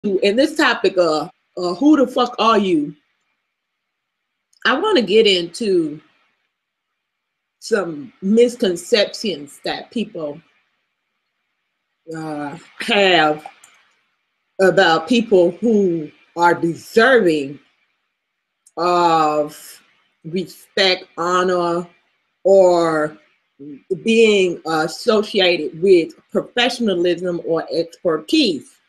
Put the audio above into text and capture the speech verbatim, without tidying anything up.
in this topic of uh, who the fuck are you, I want to get into some misconceptions that people uh, have about people who are deserving of respect, honor, or being associated with professionalism or expertise.